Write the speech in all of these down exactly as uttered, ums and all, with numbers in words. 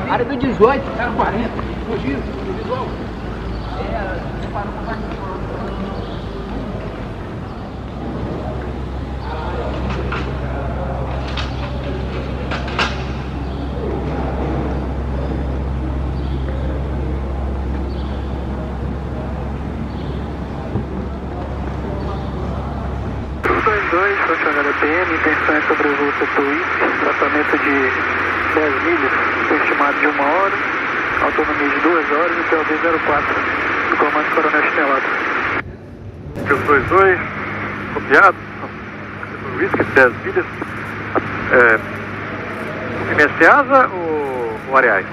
Área do dezoito, zero quarenta. Fugiu, visual. É, parou com mais. dois dois, funcionário P M, intenção é sobre o voo Twist, tratamento de dez milhas, estimado de uma hora, autonomia de duas horas e P O B zero quatro, do comando Coronel Chinelado. dois dois, copiado, Whisky, dez milhas, é, M S Asa ou, ou Areais?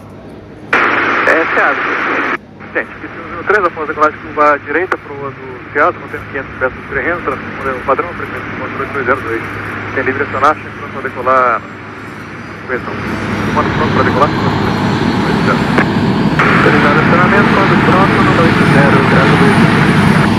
É Seasa. Gente, no três, após a decolagem curva à direita para o do Seasa, mantendo quinhentos metros de terreno, transpondendo o padrão, frequência de controle dois zero dois. Tem livre acionagem, pronto para decolar. Correção. Comando pronto para decolar. Autorizado acionamento, quando pronto, no dois zero, grado dois.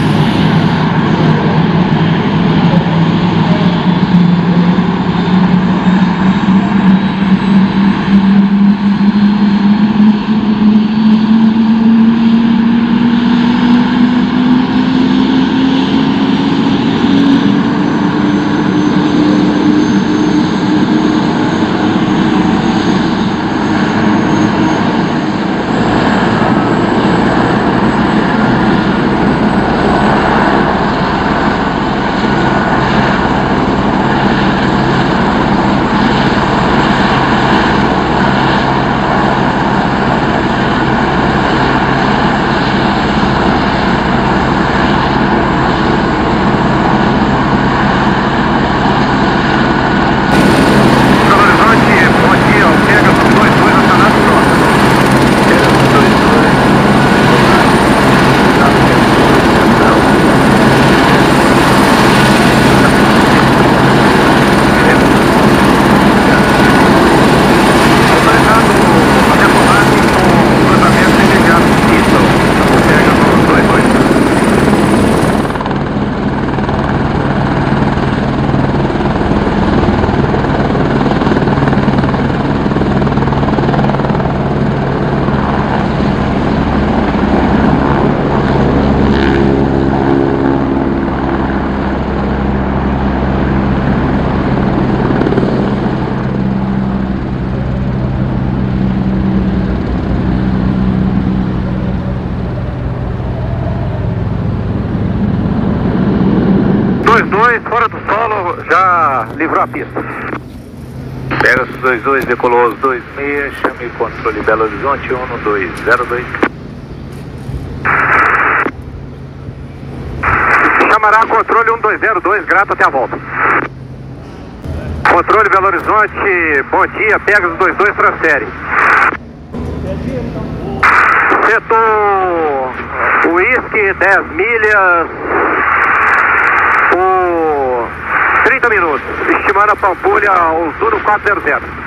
dois dois, fora do solo, já livrou a pista. Pegasus dois dois, decolou os dois seis, chame controle Belo Horizonte um dois zero dois. Chamará controle um dois zero dois, grato até a volta. Controle Belo Horizonte, bom dia, Pegasus dois dois, transfere. Setor Whisky, dez milhas, por trinta minutos, estimando a Pampulha ao Zulu quatrocentos.